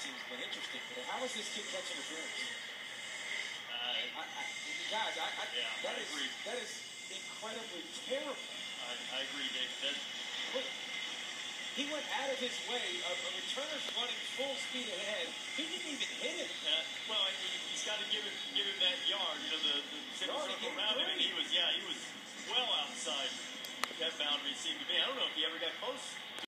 team's been interesting today. How is this kid catching interference? Guys, that is incredibly terrible. I agree, Dave. He went out of his way. A returner's running full speed ahead. He didn't even hit him. Well, he's got to give him that yard. You know, the circle around him. And he was well outside that boundary. It seemed to me. I don't know if he ever got close